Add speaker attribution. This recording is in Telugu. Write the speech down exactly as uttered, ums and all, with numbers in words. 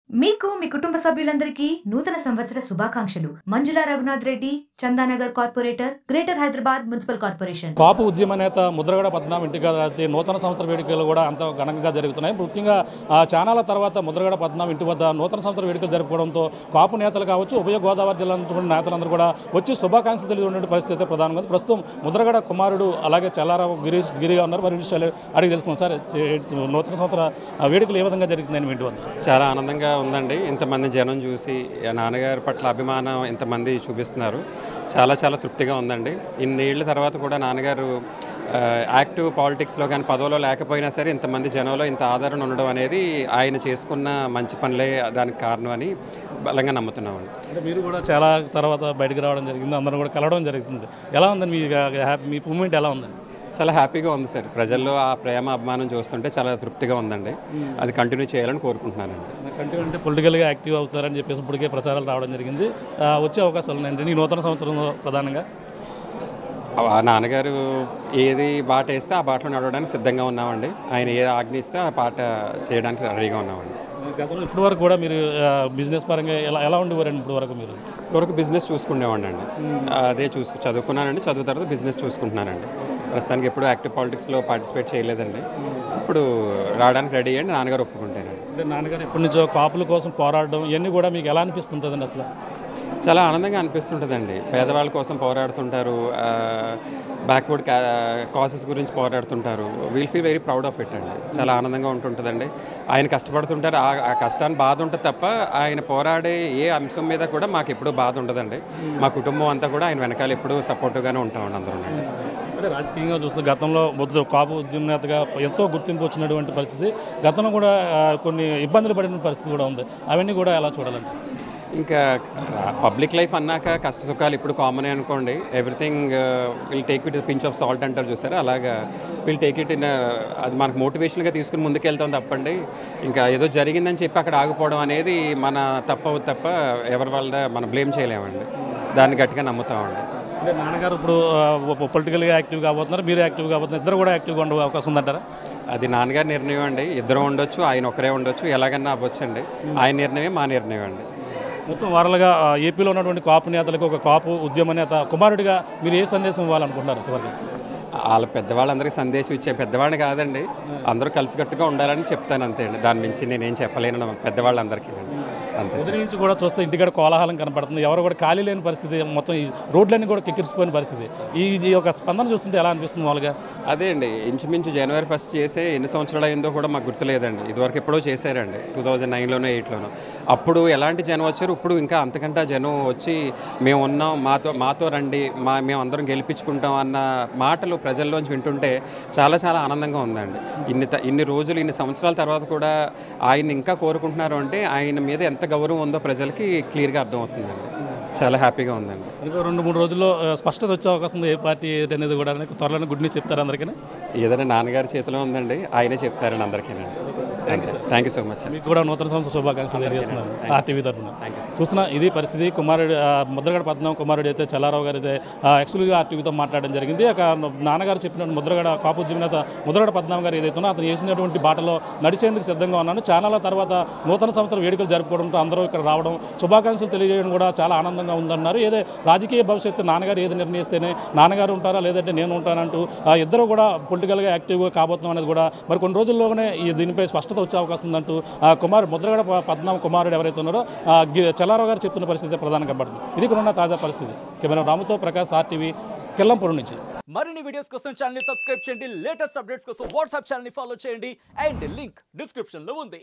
Speaker 1: మీకు మీ కుటుంబ సభ్యులందరికీ నూతన సంవత్సర శుభాకాంక్షలు. Manjula Raghunath Reddy, Chandanagar corporator, greater Hyderabad municipal corporation.
Speaker 2: Kapu ఉద్యమ నేత ముద్రగడ పద్మనాభం ఇంటికి నూతన సంవత్సర వేడుకలు కూడా అంత ఘనంగా జరుగుతున్నాయి. ముఖ్యంగా చానాల తర్వాత ముద్రగడ పద్మనాభం ఇంటి వద్ద నూతన సంవత్సర వేడుకలు జరుపుకోవడంతో కాపు నేతలు కావచ్చు, ఉభయ గోదావరి జిల్లా నేతలందరూ కూడా వచ్చి శుభాకాంక్షలు తెలియజేటువంటి పరిస్థితి అయితే ప్రధానంగా ఉంది. ప్రస్తుతం ముద్రగడ కుమారుడు అలాగే చల్లారావు గిరి గిరిగా ఉన్నారు. మరి విషయాలు అడిగి తెలుసుకున్నాం. సార్, నూతన సంవత్సర వేడుకలు ఏ విధంగా జరుగుతుందని మీ ఇంటి వద్ద?
Speaker 3: చాలా ఆనందంగా ఉందండి. ఇంతమంది జనం చూసి నాన్నగారి పట్ల అభిమానం ఇంతమంది చూపిస్తున్నారు. చాలా చాలా తృప్తిగా ఉందండి. ఇన్నేళ్ల తర్వాత కూడా నాన్నగారు యాక్టివ్ పాలిటిక్స్లో కానీ పదవిలో లేకపోయినా సరే ఇంతమంది జనంలో ఇంత ఆదరణ ఉండడం అనేది ఆయన చేసుకున్న మంచి పనులే దానికి కారణం అని బలంగా నమ్ముతున్నామండి.
Speaker 2: అంటే మీరు కూడా చాలా తర్వాత బయటకు రావడం జరిగింది, అందరూ కూడా కలవడం జరుగుతుంది. ఎలా ఉందండి మీ మీ మూమెంట్? ఎలా ఉందండి?
Speaker 3: చాలా హ్యాపీగా ఉంది సార్. ప్రజల్లో ఆ ప్రేమ అభిమానం చూస్తుంటే చాలా తృప్తిగా ఉందండి. అది కంటిన్యూ చేయాలని కోరుకుంటున్నానండి.
Speaker 2: కంటిన్యూ అంటే పొలిటికల్గా యాక్టివ్ అవుతారని చెప్పేసి ఇప్పటికే ప్రచారాలు రావడం జరిగింది. వచ్చే అవకాశాలు ఉన్నాయండి ఈ నూతన సంవత్సరంలో ప్రధానంగా?
Speaker 3: నాన్నగారు ఏది బాట వేస్తే ఆ బాటలో నడవడానికి సిద్ధంగా ఉన్నామండి. ఆయన ఏ ఆజ్ఞ ఇస్తే ఆ పాట చేయడానికి రెడీగా ఉన్నామండి.
Speaker 2: గతంలో ఇప్పటి వరకు కూడా మీరు బిజినెస్ పరంగా ఎలా ఎలా ఉండేవారండి? ఇప్పుడు వరకు మీరు
Speaker 3: ఇప్పటివరకు బిజినెస్ చూసుకునేవాడిని అండి. అదే చూసు చదువుకున్నానండి. చదువు తర్వాత బిజినెస్ చూసుకుంటున్నానండి. ప్రస్తుతానికి ఎప్పుడు యాక్టివ్ పాలిటిక్స్లో పార్టిసిపేట్ చేయలేదండి. ఇప్పుడు రావడానికి రెడీ అయ్యండి నాన్నగారు ఒప్పుకుంటానండి.
Speaker 2: అంటే నాన్నగారు ఎప్పటి నుంచో కాపుల కోసం పోరాడడం ఇవన్నీ కూడా మీకు ఎలా అనిపిస్తుంటుందండి? అసలు
Speaker 3: చాలా ఆనందంగా అనిపిస్తుంటుందండి. పేదవాళ్ళ కోసం పోరాడుతుంటారు, బ్యాక్వర్డ్ కాసెస్ గురించి పోరాడుతుంటారు. We'll feel very proud of it అండి. చాలా ఆనందంగా ఉంటుంటుందండి. ఆయన కష్టపడుతుంటారు. ఆ కష్టాన్ని బాధ ఉంటుంది తప్ప ఆయన పోరాడే ఏ అంశం మీద కూడా మాకు ఎప్పుడూ బాధ ఉండదండి. మా కుటుంబం అంతా కూడా ఆయన వెనకాల ఎప్పుడూ సపోర్టివ్గానే ఉంటామండి అందరూ.
Speaker 2: అంటే రాజకీయంగా చూస్తే గతంలో మొదటి కాపు ఉద్యమ నేతగా ఎంతో గుర్తింపు వచ్చినటువంటి పరిస్థితి, గతంలో కూడా కొన్ని ఇబ్బందులు పడిన పరిస్థితి కూడా ఉంది. అవన్నీ కూడా ఎలా చూడాలండి?
Speaker 3: ఇంకా పబ్లిక్ లైఫ్ అన్నాక కష్ట సుఖాలు ఇప్పుడు కామనే అనుకోండి. Everything will take it pinch of salt అంటారు చూసారా, అలాగా విల్ టేక్ ఇట్ ఇన్ అది మనకు మోటివేషన్గా తీసుకుని ముందుకెళ్తాం తప్పండి. ఇంకా ఏదో జరిగిందని చెప్పి అక్కడ ఆగిపోవడం అనేది మన తప్పవు తప్ప ఎవరి వాళ్ళ మనం బ్లేమ్ చేయలేమండి. దాన్ని గట్టిగా నమ్ముతామండి.
Speaker 2: అంటే నాన్నగారు ఇప్పుడు పొలిటికల్గా యాక్టివ్ కాబోతున్నారు, మీరు యాక్టివ్ కాబోతున్నారు, ఇద్దరు కూడా యాక్టివ్గా ఉండే అవకాశం ఉందంటారా?
Speaker 3: అది నాన్నగారి నిర్ణయం అండి. ఇద్దరు ఉండొచ్చు, ఆయన ఒకరే ఉండొచ్చు, ఎలాగన్నా అవ్వచ్చండి. ఆయన నిర్ణయం మా నిర్ణయం అండి.
Speaker 2: మొత్తం వారలుగా ఏపీలో ఉన్నటువంటి కాపు నేతలకు ఒక కాపు ఉద్యమ నేత కుమారుడిగా మీరు ఏ సందేశం ఇవ్వాలనుకుంటున్నారు? చివరికి
Speaker 3: వాళ్ళ పెద్దవాళ్ళందరికీ సందేశం ఇచ్చే పెద్దవాడిని కాదండి, అందరూ కలిసికట్టుగా ఉండాలని చెప్తాను అంతే అండి. దాని మించి నేనేం చెప్పలేను పెద్దవాళ్ళందరికీ అంతే.
Speaker 2: ఉదయం నుంచి కూడా చూస్తే ఇంటికాడ కోలాహలం కనపడుతుంది. ఎవరు కూడా ఖాళీ లేని పరిస్థితి, మొత్తం ఈ రోడ్లన్నీ కూడా కిక్కిరిసిపోయిన పరిస్థితి. ఈ ఒక స్పందన చూస్తుంటే ఎలా అనిపిస్తుంది మామూలుగా?
Speaker 3: అదే అండి, ఇంచుమించు జనవరి ఫస్ట్ చేసే ఎన్ని సంవత్సరాలు అయిందో కూడా మాకు గుర్తులేదండి. ఇదివరకు ఎప్పుడో చేశారండి, టూ థౌజండ్ నైన్లోనో ఎయిట్లోనో. అప్పుడు ఎలాంటి జనం వచ్చారు, ఇప్పుడు ఇంకా అంతకంటే జనం వచ్చి మేము ఉన్నాం, మాతో మాతో రండి, మా మేము అందరం గెలిపించుకుంటాం అన్న మాటలు ప్రజల్లోంచి వింటుంటే చాలా చాలా ఆనందంగా ఉందండి. ఇన్ని ఇన్ని రోజులు ఇన్ని సంవత్సరాల తర్వాత కూడా ఆయన ఇంకా కోరుకుంటున్నారు అంటే ఆయన మీద ఎంత గౌరవం ఉందో ప్రజలకి క్లియర్గా అర్థమవుతుందండి. చాలా హ్యాపీగా ఉందండి.
Speaker 2: ఇంకో రెండు మూడు రోజుల్లో స్పష్టత వచ్చే అవకాశం ఉంది. ఏ పార్టీ అనేది కూడా త్వరలో గుడ్ న్యూస్ చెప్తారు అందరికీ?
Speaker 3: ఏదైనా నాన్నగారి చేతిలో ఉందండి, ఆయనే చెప్తారని అందరికీనండి. Thank you so much.
Speaker 2: మీకు కూడా నూతన సంవత్సర శుభాకాంక్షలు తెలియజేస్తున్నాను ఆర్టీవీ తరఫున. చూసిన ఇది పరిస్థితి. కుమారుడు ముద్రగడ పద్మనాభం కుమారుడు అయితే చల్లారావు గారు అయితే ఎక్స్క్లూజివ్గా ఆర్టీవీతో మాట్లాడడం జరిగింది. ఒక నాన్నగారు చెప్పినట్టు ముద్రగడ కాపు ఉద్యమ నేత ముద్రగడ పద్మనాభం గారు ఏదైతే అతను చేసినటువంటి బాటలో నడిచేందుకు సిద్ధంగా ఉన్నాను. చాలాల తర్వాత నూతన సంవత్సర వేడుకలు జరుపుకోవడంతో అందరూ ఇక్కడ రావడం, శుభాకాంక్షలు తెలియజేయడం కూడా చాలా ఆనందంగా ఉందన్నారు. ఏదే రాజకీయ భవిష్యత్తు నాన్నగారు ఏది నిర్ణయిస్తేనే నాన్నగారు ఉంటారా లేదంటే నేను ఉంటానంటూ ఇద్దరు కూడా పొలిటికల్గా యాక్టివ్గా కాబోతున్నాం అనేది కూడా మరి కొన్ని రోజుల్లోనే ఈ దీనిపై స్పష్టత వచ్చే అవకాశం ఉందంటూ కుమార్ ముద్రగడ పద్మనాభం కుమారుడు ఎవరైతే ఉన్నారో చల్లారావు గారు చెప్తున్న పరిస్థితి ప్రధానంగా పడుతుంది. ఇది కూడా తాజా పరిస్థితి. కెమెరా రాముతో ప్రకాష్, ఆర్టీవీ, కెల్లంపూర్ నుంచి.
Speaker 4: మరిన్ని వీడియోస్ కోసం ఛానల్ ని సబ్స్క్రైబ్ చేయండి. లేటెస్ట్ అప్డేట్స్ కోసం వాట్సాప్ ఛానల్ ని ఫాలో చేయండి. అండ్ లింక్ డిస్క్రిప్షన్ లో ఉంది.